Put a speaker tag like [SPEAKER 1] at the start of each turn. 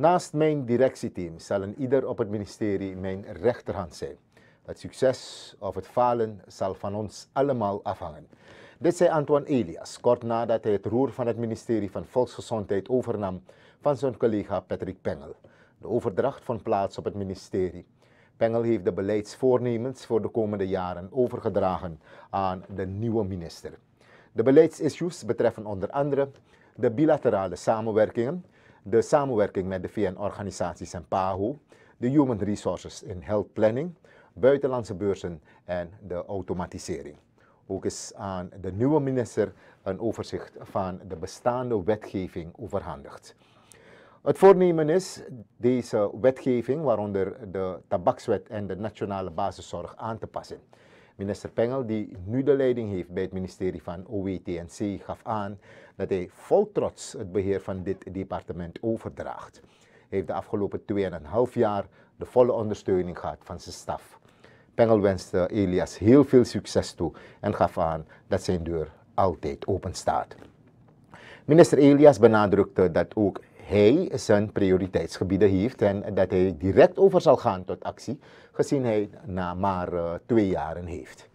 [SPEAKER 1] Naast mijn directieteam zal een ieder op het ministerie mijn rechterhand zijn. Het succes of het falen zal van ons allemaal afhangen. Dit zei Antoine Elias, kort nadat hij het roer van het ministerie van Volksgezondheid overnam van zijn collega Patrick Pengel. De overdracht vond plaats op het ministerie. Pengel heeft de beleidsvoornemens voor de komende jaren overgedragen aan de nieuwe minister. De beleidsissues betreffen onder andere de bilaterale samenwerkingen, de samenwerking met de VN-organisaties en PAHO, de Human Resources in Health Planning, buitenlandse beurzen en de automatisering. Ook is aan de nieuwe minister een overzicht van de bestaande wetgeving overhandigd. Het voornemen is deze wetgeving, waaronder de tabakswet en de nationale basiszorg, aan te passen. Minister Pengel, die nu de leiding heeft bij het ministerie van OWTNC, gaf aan dat hij vol trots het beheer van dit departement overdraagt. Hij heeft de afgelopen 2,5 jaar de volle ondersteuning gehad van zijn staf. Pengel wenste Elias heel veel succes toe en gaf aan dat zijn deur altijd open staat. Minister Elias benadrukte dat ook hij zijn prioriteitsgebieden heeft en dat hij direct over zal gaan tot actie, gezien hij na maar 2 jaren heeft.